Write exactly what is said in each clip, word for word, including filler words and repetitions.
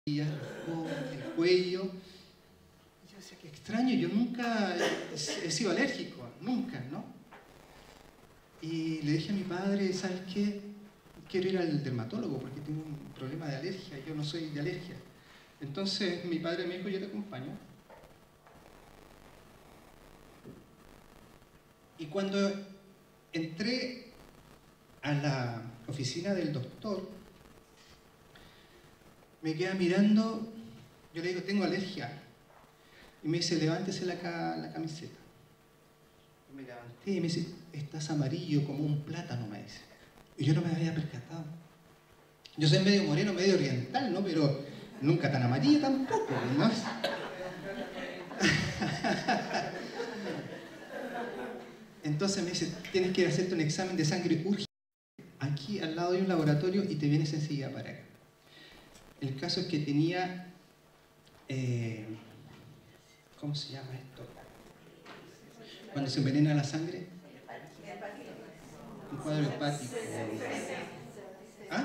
el cuello. Yo decía, qué extraño, yo nunca he, he sido alérgico, nunca, ¿no? Y le dije a mi padre, ¿sabes qué? Quiero ir al dermatólogo porque tengo un problema de alergia, yo no soy de alergia. Entonces mi padre me dijo, yo te acompaño. Y cuando entré a la oficina del doctor, me queda mirando, yo le digo, tengo alergia. Y me dice, levántese la, la camiseta. Y me levanté y me dice, estás amarillo como un plátano, me dice. Y yo no me había percatado. Yo soy medio moreno, medio oriental, ¿no? Pero nunca tan amarillo tampoco, ¿no? Entonces me dice, tienes que ir a hacerte un examen de sangre urgente. Aquí al lado hay un laboratorio y te vienes enseguida para acá. El caso es que tenía, eh, ¿cómo se llama esto? Cuando se envenena la sangre. Un cuadro hepático. ¿Ah?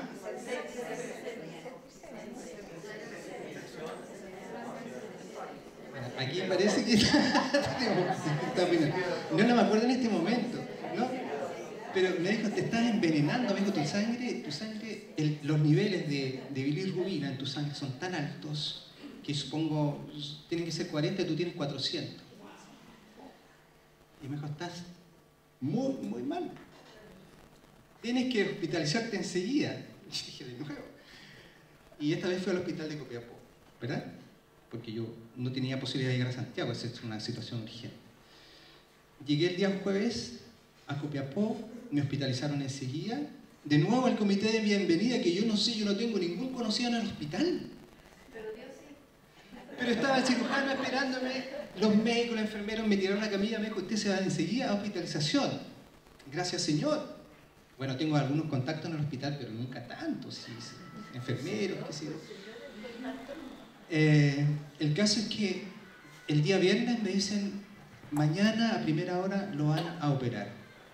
Bueno, aquí parece que no, no me acuerdo en este momento, ¿no? Pero me dijo, te estás envenenando, me dijo, tu sangre, tu sangre el, los niveles de, de bilirrubina en tu sangre son tan altos que supongo, tienen que ser cuarenta y tú tienes cuatrocientos. Y me dijo, estás muy, muy mal. Tienes que hospitalizarte enseguida. Y dije, de nuevo. Y esta vez fui al hospital de Copiapó, ¿verdad? Porque yo no tenía posibilidad de llegar a Santiago, esa es una situación urgente. Llegué el día jueves a Copiapó, me hospitalizaron enseguida. De nuevo al comité de bienvenida, que yo no sé, yo no tengo ningún conocido en el hospital. Pero Dios sí. Pero estaba el cirujano esperándome, los médicos, los enfermeros me tiraron la camilla, me dijo, usted se va enseguida a hospitalización. Gracias, señor. Bueno, tengo algunos contactos en el hospital, pero nunca tantos, sí, sí, enfermeros, qué sé yo. Eh, el caso es que el día viernes me dicen, mañana a primera hora lo van a operar.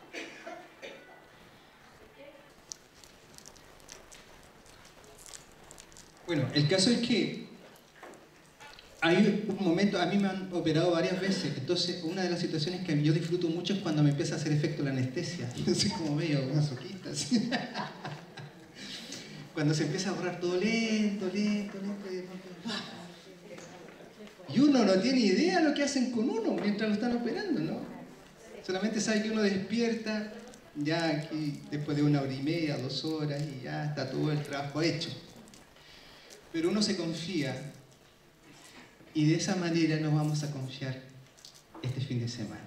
Bueno, el caso es que hay un momento, a mí me han operado varias veces, entonces una de las situaciones que yo disfruto mucho es cuando me empieza a hacer efecto la anestesia. Yo soy como medio masoquista, ¿sí? Cuando se empieza a borrar todo lento, lento, lento, y de pronto, ¡pah! Y uno no tiene idea de lo que hacen con uno mientras lo están operando, ¿no? Solamente sabe que uno despierta ya aquí después de una hora y media, dos horas, y ya está todo el trabajo hecho. Pero uno se confía, y de esa manera nos vamos a confiar este fin de semana.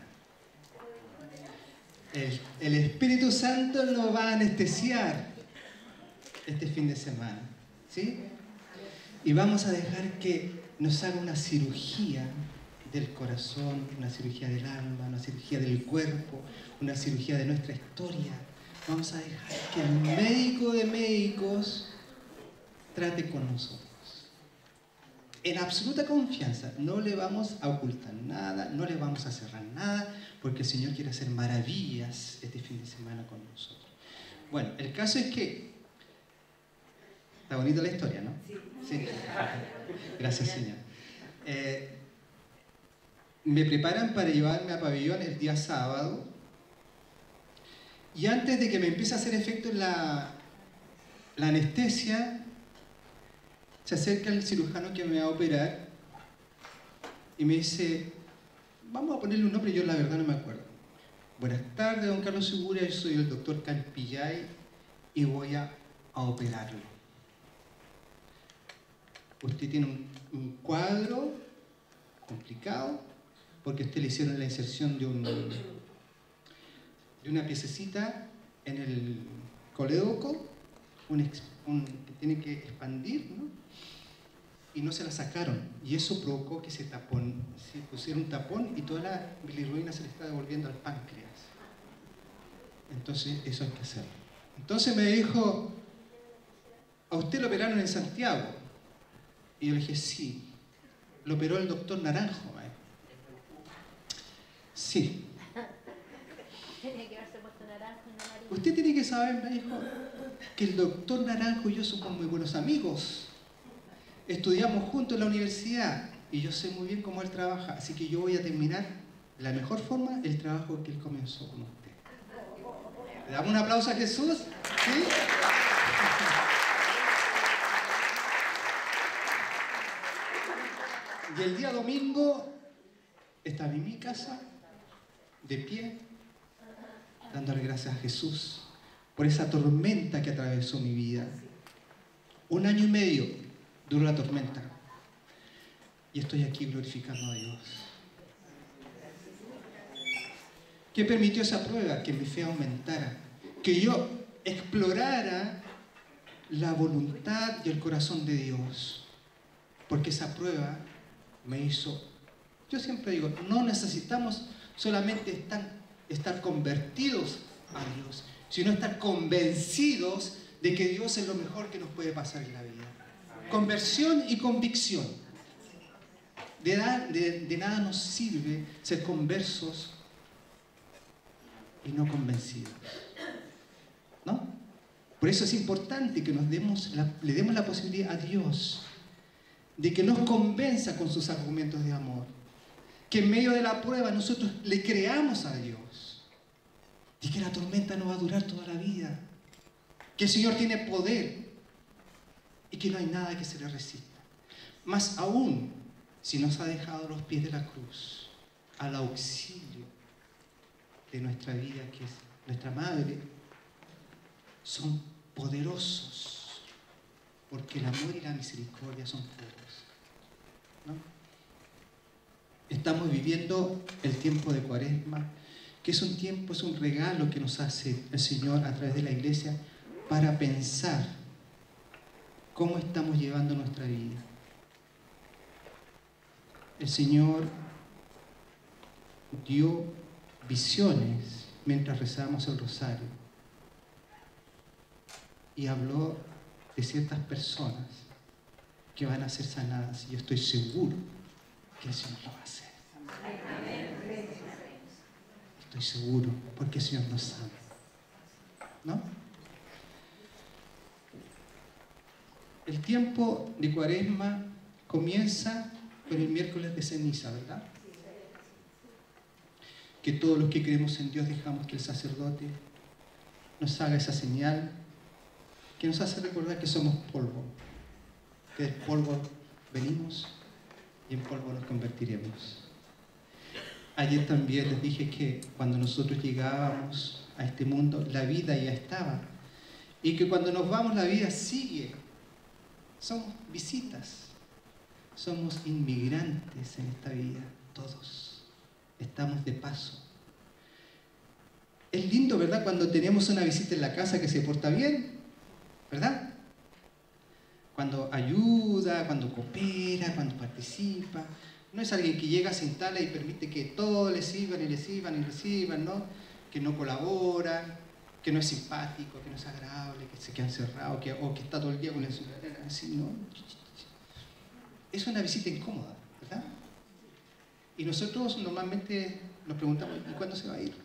El, el Espíritu Santo nos va a anestesiar este fin de semana, ¿sí? Y vamos a dejar que nos haga una cirugía del corazón, una cirugía del alma, una cirugía del cuerpo, una cirugía de nuestra historia. Vamos a dejar que el médico de médicos trate con nosotros. En absoluta confianza, no le vamos a ocultar nada, no le vamos a cerrar nada, porque el Señor quiere hacer maravillas este fin de semana con nosotros. Bueno, el caso es que... Está bonita la historia, ¿no? Sí. Sí. Gracias, Señor. Eh, me preparan para llevarme a pabellón el día sábado, y antes de que me empiece a hacer efecto la, la anestesia, se acerca el cirujano que me va a operar y me dice, vamos a ponerle un nombre, yo la verdad no me acuerdo. Buenas tardes, don Carlos Segura, yo soy el doctor Campillay y voy a, a operarlo. Usted tiene un, un cuadro complicado porque a usted le hicieron la inserción de, un, de una piececita en el colédoco, un, un, que tiene que expandir, ¿no? Y no se la sacaron, y eso provocó que se, tapón, se pusiera un tapón y toda la bilirrubina se le está devolviendo al páncreas. Entonces eso hay que hacerlo. Entonces me dijo, ¿a usted lo operaron en Santiago? Y yo le dije, sí. ¿Lo operó el doctor Naranjo? ¿eh? Sí. Usted tiene que saber, me dijo, que el doctor Naranjo y yo somos muy buenos amigos. estudiamos juntos en la universidad y yo sé muy bien cómo él trabaja, así que yo voy a terminar de la mejor forma el trabajo que él comenzó con usted. ¿Le damos un aplauso a Jesús? ¿Sí? Y el día domingo estaba en mi casa, de pie, dándole gracias a Jesús por esa tormenta que atravesó mi vida. Un año y medio duró la tormenta. Y estoy aquí glorificando a Dios. ¿Qué permitió esa prueba? Que mi fe aumentara. Que yo explorara la voluntad y el corazón de Dios. Porque esa prueba me hizo... Yo siempre digo, no necesitamos solamente estar, estar convertidos a Dios, sino estar convencidos de que Dios es lo mejor que nos puede pasar en la vida. Conversión y convicción. De, da, de, de nada nos sirve ser conversos y no convencidos. ¿No? Por eso es importante que nos demos la, le demos la posibilidad a Dios de que nos convenza con sus argumentos de amor. Que en medio de la prueba nosotros le creamos a Dios. Y que la tormenta no va a durar toda la vida. Que el Señor tiene poder y que no hay nada que se le resista. Más aún, si nos ha dejado a los pies de la cruz, al auxilio de nuestra vida, que es nuestra madre, son poderosos, porque el amor y la misericordia son puros, ¿no? Estamos viviendo el tiempo de Cuaresma, que es un tiempo, es un regalo que nos hace el Señor a través de la iglesia para pensar cómo estamos llevando nuestra vida. El Señor dio visiones mientras rezábamos el rosario y habló de ciertas personas que van a ser sanadas. Y yo estoy seguro que el Señor lo va a hacer. Estoy seguro, porque el Señor nos ama, ¿no? El tiempo de Cuaresma comienza con el miércoles de ceniza, ¿verdad? Que todos los que creemos en Dios dejamos que el sacerdote nos haga esa señal que nos hace recordar que somos polvo, que del polvo venimos y en polvo nos convertiremos. Ayer también les dije que cuando nosotros llegábamos a este mundo, la vida ya estaba. Y que cuando nos vamos, la vida sigue. Somos visitas. Somos inmigrantes en esta vida, todos. Estamos de paso. Es lindo, ¿verdad?, cuando tenemos una visita en la casa que se porta bien, ¿verdad? Cuando ayuda, cuando coopera, cuando participa. No es alguien que llega, se instala y permite que todos le sirvan y le sirvan y le sirvan, ¿no? Que no colabora, que no es simpático, que no es agradable, que se queda encerrado, que, o que está todo el día con el celular, así, ¿no? Es una visita incómoda, ¿verdad? Y nosotros normalmente nos preguntamos, ¿y cuándo se va a ir?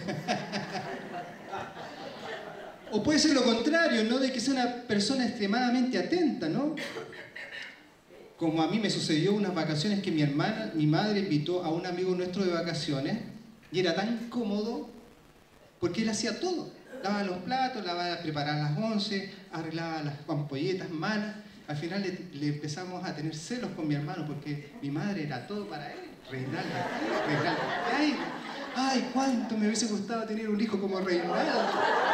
O puede ser lo contrario, ¿no? De que sea una persona extremadamente atenta, ¿no? Como a mí me sucedió unas vacaciones que mi hermana, mi madre invitó a un amigo nuestro de vacaciones y era tan cómodo porque él hacía todo. Lavaba los platos, lavaba, preparaba las once, arreglaba las ampolletas, malas. Al final le, le empezamos a tener celos con mi hermano porque mi madre era todo para él. Reinaldo, Reinaldo. Ay, ay, cuánto me hubiese gustado tener un hijo como Reinaldo.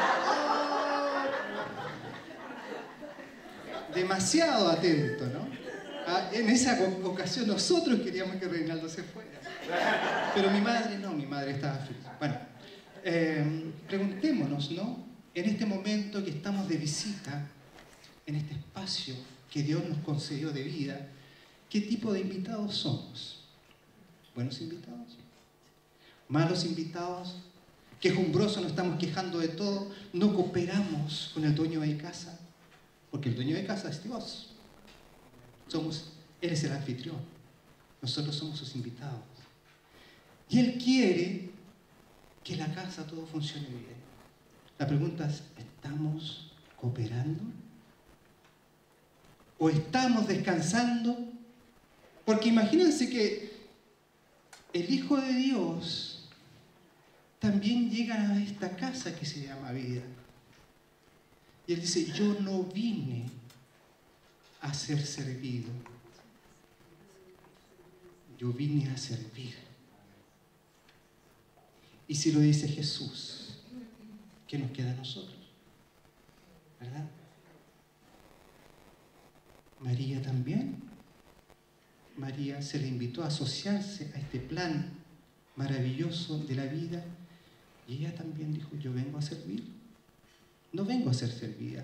Demasiado atento, ¿no? Ah, en esa ocasión nosotros queríamos que Reinaldo se fuera. Pero mi madre no, mi madre estaba feliz. Bueno, eh, preguntémonos, ¿no? En este momento que estamos de visita, en este espacio que Dios nos concedió de vida, ¿qué tipo de invitados somos? ¿Buenos invitados? ¿Malos invitados? ¿Quejumbrosos, nos estamos quejando de todo? ¿No cooperamos con el dueño de casa? Porque el dueño de casa es Dios. Somos, Él es el anfitrión. Nosotros somos sus invitados. Y Él quiere que la casa todo funcione bien. La pregunta es, ¿estamos cooperando? ¿O estamos descansando? Porque imagínense que el Hijo de Dios también llega a esta casa que se llama vida. Y Él dice, yo no vine a ser servido. Yo vine a servir. Y si lo dice Jesús, ¿qué nos queda a nosotros? ¿Verdad? María también. María se le invitó a asociarse a este plan maravilloso de la vida y ella también dijo, yo vengo a servir, no vengo a ser servida.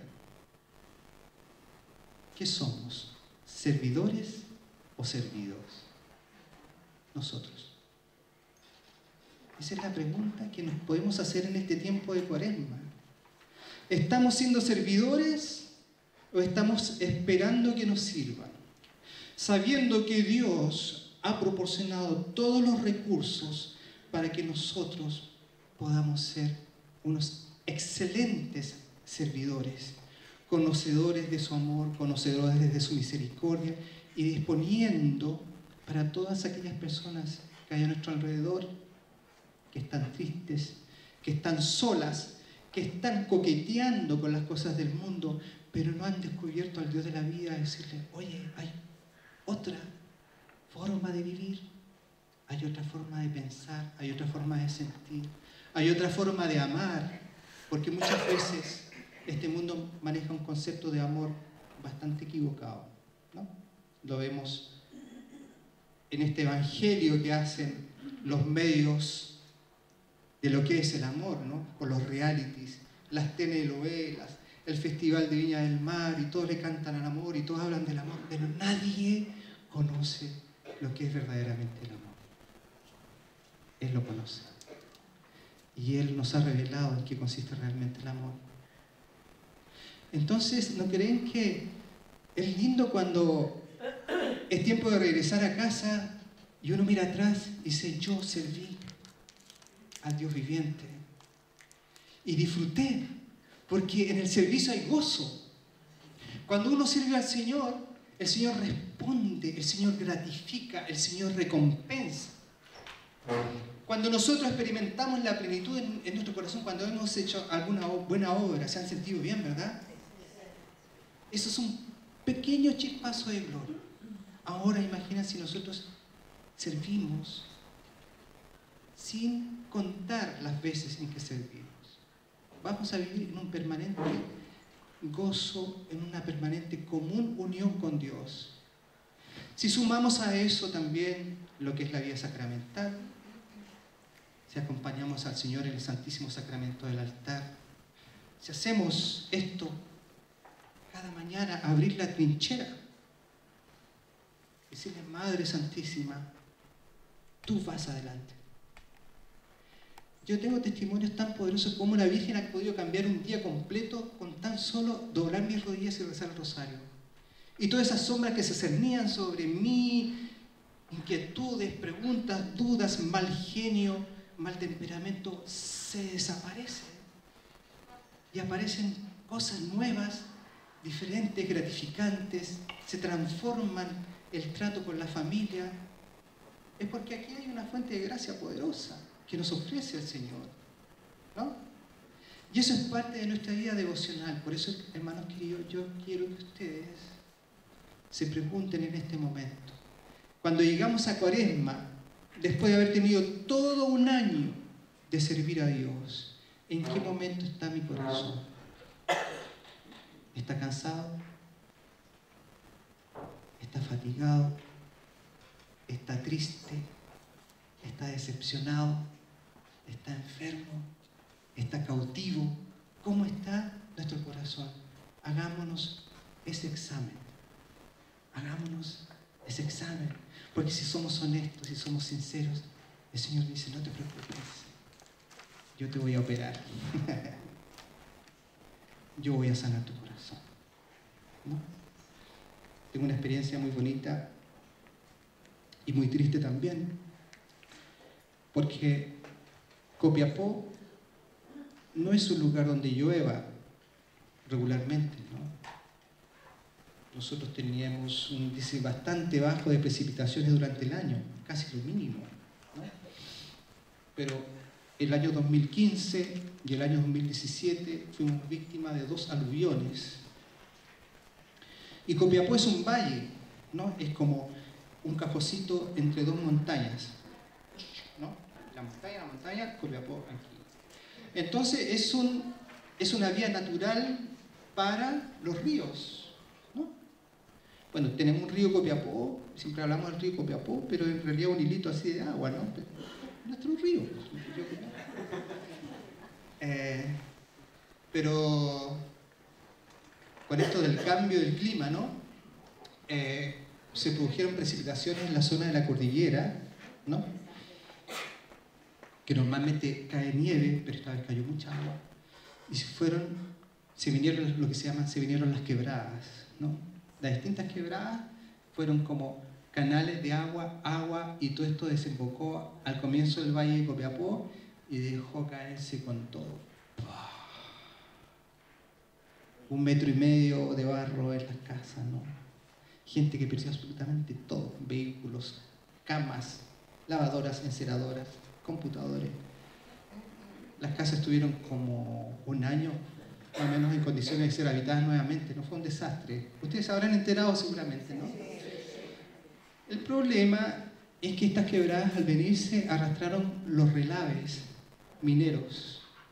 ¿Qué somos? ¿Servidores o servidos? Nosotros. Esa es la pregunta que nos podemos hacer en este tiempo de Cuaresma. ¿Estamos siendo servidores o estamos esperando que nos sirvan? Sabiendo que Dios ha proporcionado todos los recursos para que nosotros podamos ser unos excelentes servidores, conocedores de su amor, conocedores de su misericordia y disponiendo para todas aquellas personas que hay a nuestro alrededor, que están tristes, que están solas, que están coqueteando con las cosas del mundo, pero no han descubierto al Dios de la vida, a decirle, oye, hay otra forma de vivir, hay otra forma de pensar, hay otra forma de sentir, hay otra forma de amar, porque muchas veces este mundo maneja un concepto de amor bastante equivocado, ¿no? Lo vemos en este evangelio que hacen los medios de lo que es el amor, ¿no? Con los realities, las telenovelas, el Festival de Viña del Mar, y todos le cantan al amor y todos hablan del amor, pero nadie conoce lo que es verdaderamente el amor. Él lo conoce. Y Él nos ha revelado en qué consiste realmente el amor. Entonces, ¿no creen que es lindo cuando es tiempo de regresar a casa y uno mira atrás y dice, yo serví al Dios viviente y disfruté, porque en el servicio hay gozo. Cuando uno sirve al Señor, el Señor responde, el Señor gratifica, el Señor recompensa. Cuando nosotros experimentamos la plenitud en, en nuestro corazón, cuando hemos hecho alguna buena obra, se han sentido bien, ¿verdad? Eso es un pequeño chispazo de gloria. Ahora imagina si nosotros servimos sin contar las veces en que servimos. Vamos a vivir en un permanente gozo, en una permanente común unión con Dios. Si sumamos a eso también lo que es la vida sacramental, si acompañamos al Señor en el Santísimo Sacramento del altar, si hacemos esto cada mañana, abrir la trinchera, decirle, Madre Santísima, tú vas adelante. Yo tengo testimonios tan poderosos como la Virgen ha podido cambiar un día completo con tan solo doblar mis rodillas y rezar el rosario. Y todas esas sombras que se cernían sobre mí, inquietudes, preguntas, dudas, mal genio, mal temperamento, se desaparecen. Y aparecen cosas nuevas, diferentes, gratificantes, se transforman el trato con la familia. Es porque aquí hay una fuente de gracia poderosa que nos ofrece el Señor, ¿no? Y eso es parte de nuestra vida devocional. Por eso, hermanos queridos, yo quiero que ustedes se pregunten en este momento, cuando llegamos a Cuaresma, después de haber tenido todo un año de servir a Dios, ¿en qué momento está mi corazón? ¿Está cansado? ¿Está fatigado? ¿Está triste? ¿Está decepcionado? ¿Está enfermo? ¿Está cautivo? ¿Cómo está nuestro corazón? Hagámonos ese examen. Hagámonos ese examen. Porque si somos honestos, si somos sinceros, el Señor dice, no te preocupes, yo te voy a operar. Yo voy a sanar tu corazón, ¿no? Tengo una experiencia muy bonita y muy triste también, porque Copiapó no es un lugar donde llueva regularmente, ¿no? nosotros teníamos un índice bastante bajo de precipitaciones durante el año, casi lo mínimo, ¿no? Pero el año dos mil quince y el año dos mil diecisiete fuimos víctimas de dos aluviones. Y Copiapó es un valle, ¿no? Es como un cajocito entre dos montañas, ¿no? La montaña, la montaña, Copiapó aquí. Entonces es, un, es una vía natural para los ríos, ¿no? Bueno, tenemos un río Copiapó, siempre hablamos del río Copiapó, pero en realidad un hilito así de agua, ¿no? Nuestro río, pues, el río Copiapó. Eh, pero con esto del cambio del clima, ¿no? Eh, se produjeron precipitaciones en la zona de la cordillera, ¿no? Que normalmente cae nieve, pero esta vez cayó mucha agua. Y se fueron, se vinieron lo que se llama, se vinieron las quebradas, ¿no? Las distintas quebradas fueron como canales de agua, agua, y todo esto desembocó al comienzo del valle de Copiapó y dejó caerse con todo. Un metro y medio de barro en las casas, ¿no? Gente que perdió absolutamente todo, vehículos, camas, lavadoras, enceradoras, computadores. Las casas estuvieron como un año, más o menos, en condiciones de ser habitadas nuevamente. No fue un desastre. Ustedes habrán enterado seguramente, ¿no? El problema es que estas quebradas, al venirse, arrastraron los relaves mineros.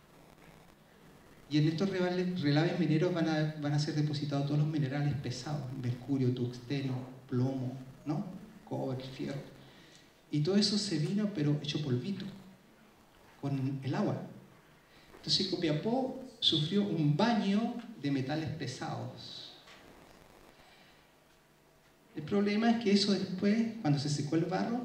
Y en estos relaves mineros van a, van a ser depositados todos los minerales pesados: mercurio, tungsteno, plomo, ¿no? Cobre, fierro. Y todo eso se vino, pero hecho polvito, con el agua. Entonces Copiapó sufrió un baño de metales pesados. El problema es que eso después, cuando se secó el barro,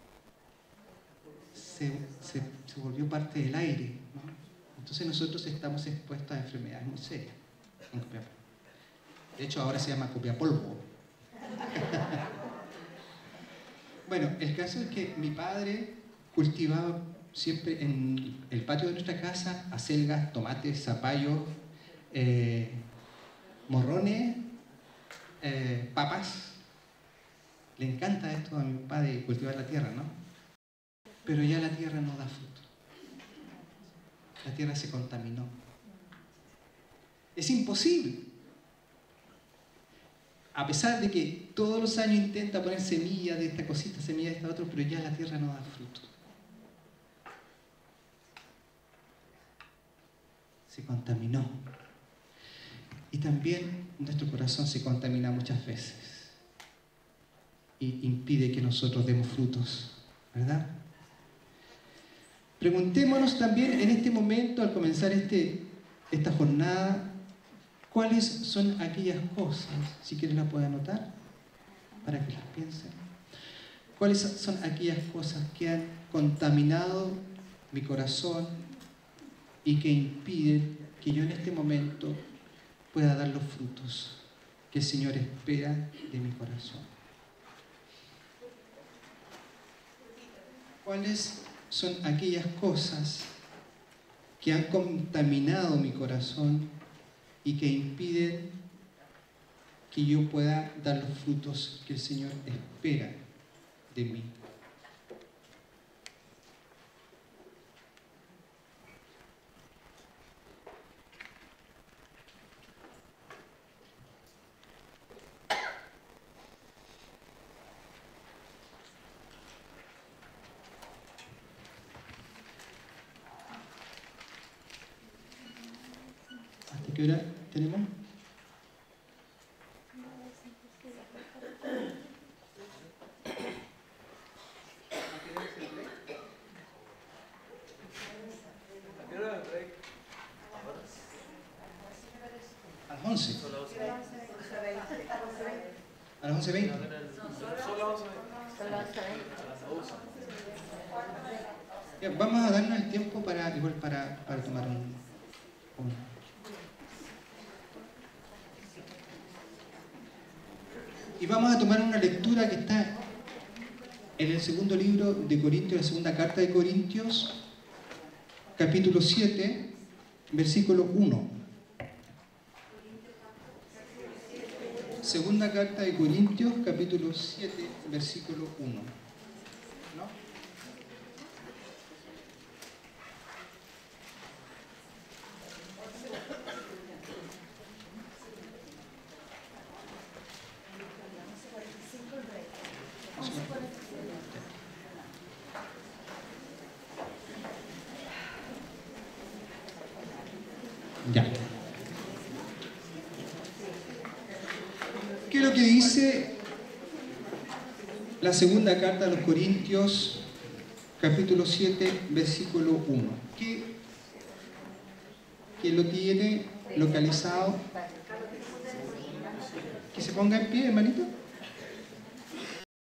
se, se, se volvió parte del aire, ¿no? Entonces nosotros estamos expuestos a enfermedades muy serias en Copiapó. De hecho, ahora se llama Copiapolvo. Bueno, el caso es que mi padre cultivaba siempre en el patio de nuestra casa acelgas, tomates, zapallos, eh, morrones, eh, papas. Le encanta esto a mi padre, cultivar la tierra, ¿no? Pero ya la tierra no da fruto. La tierra se contaminó. Es imposible. A pesar de que todos los años intenta poner semillas de esta cosita, semillas de esta otra, pero ya la tierra no da fruto. Se contaminó. Y también nuestro corazón se contamina muchas veces y impide que nosotros demos frutos, ¿verdad? Preguntémonos también en este momento, al comenzar este, esta jornada, cuáles son aquellas cosas, si quieren las pueden anotar, para que las piensen. ¿Cuáles son aquellas cosas que han contaminado mi corazón y que impiden que yo en este momento pueda dar los frutos que el Señor espera de mi corazón? ¿Cuáles son aquellas cosas que han contaminado mi corazón y que impiden que yo pueda dar los frutos que el Señor espera de mí? ¿Hasta qué hora tenemos? A las once. A las once veinte. Ya, vamos a darnos el tiempo para, igual para, para tomar un, un y vamos a tomar una lectura que está en el segundo libro de Corintios, la segunda carta de Corintios, capítulo siete, versículo uno. Segunda carta de Corintios, capítulo siete, versículo uno. ¿No? Ya. ¿Qué es lo que dice la segunda carta a los Corintios, capítulo siete, versículo uno? ¿Qué, ¿Quién lo tiene localizado? Que se ponga en pie, hermanito.